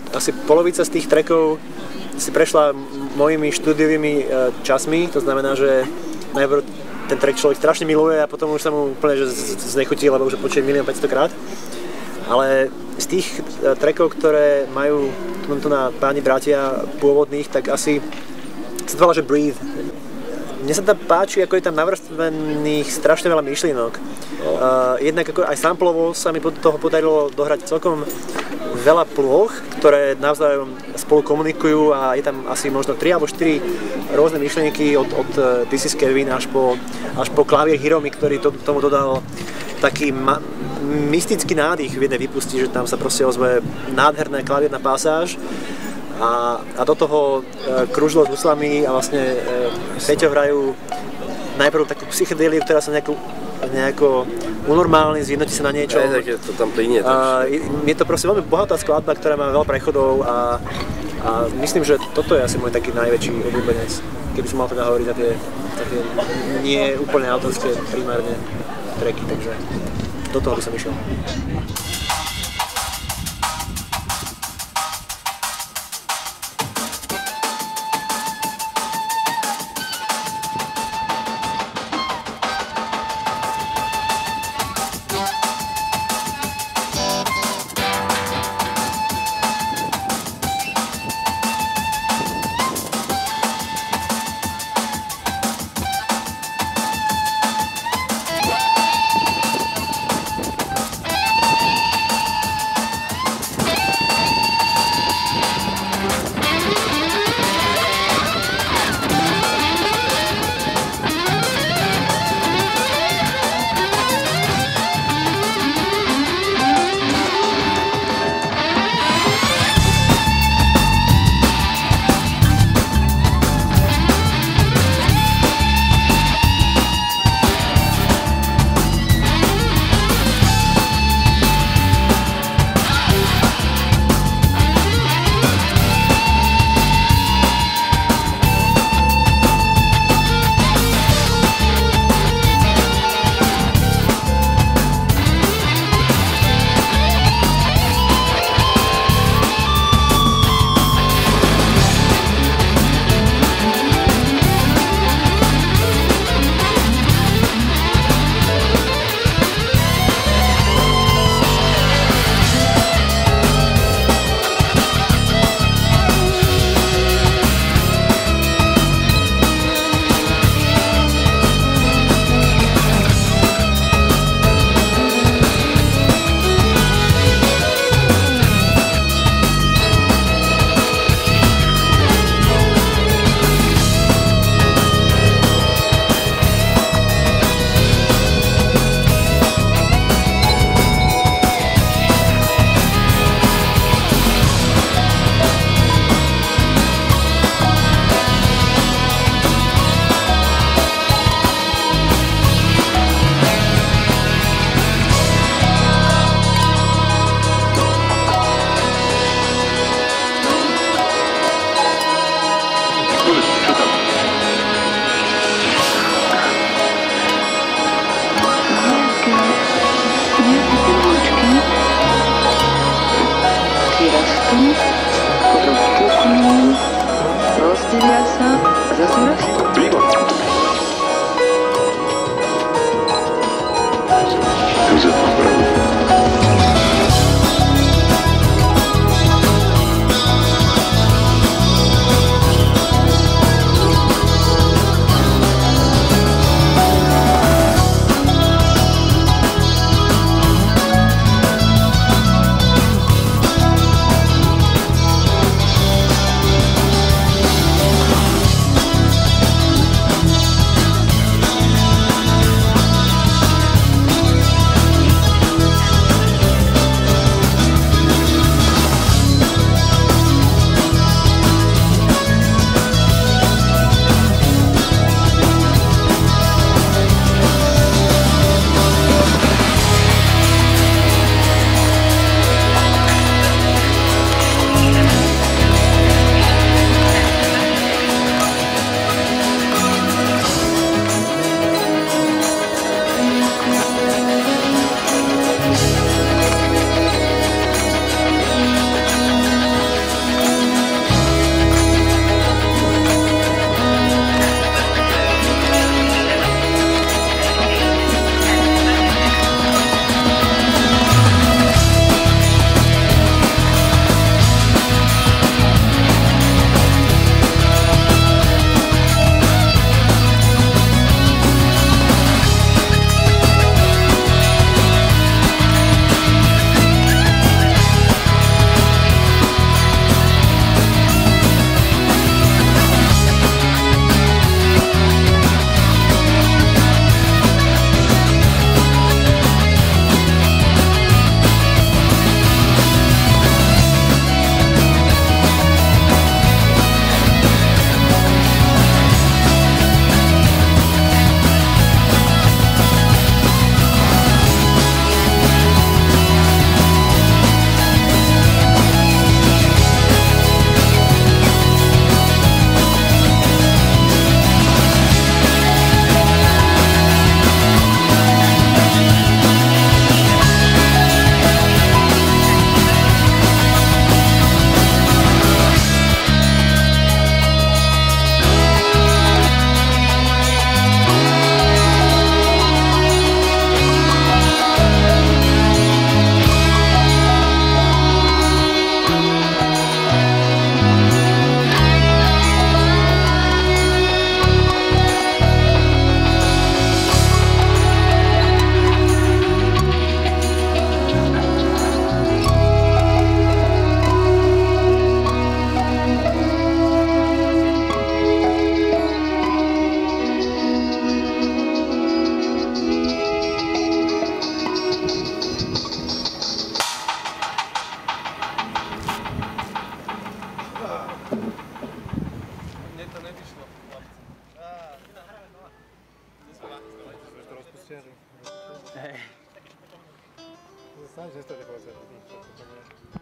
asi polovica z tých trackov si prešla mojimi štúdiovými časmi, to znamená, že najprv ten track človek strašne miluje a potom už sa mu úplne že znechutí, lebo už ho počuje 1 500 000 krát. Ale z tých trackov, ktoré majú tu na páni bratia pôvodných, tak asi sa to volá, že Breathe. Mne sa tam páči, ako je tam navrstvených strašne veľa myšlienok. Jednak ako aj samplovo sa mi toho podarilo dohrať celkom veľa plôch, ktoré navzájom spolu komunikujú a je tam asi možno 3 alebo 4 rôzne myšlienky od This is Kevin až po klavír Hiromi, ktorý tomu dodal taký mystický nádych v jednej vypustí, že tam sa proste ozve nádherná klavírna pasáž a do toho kružilo s huslami a vlastne Peťo hrajú najprv takú psychedéliu, ktorá sa nejako unormálni, zjednotí sa na niečo. To tam plynie. Je to proste veľmi bohatá skladba, ktorá má veľa prechodov a myslím, že toto je asi môj taký najväčší obľúbenec, keby som mal teda hovoriť za tie nie úplne autorské primárne tracky, takže do toho by som išiel. Hej. Sám, že to nepovedal.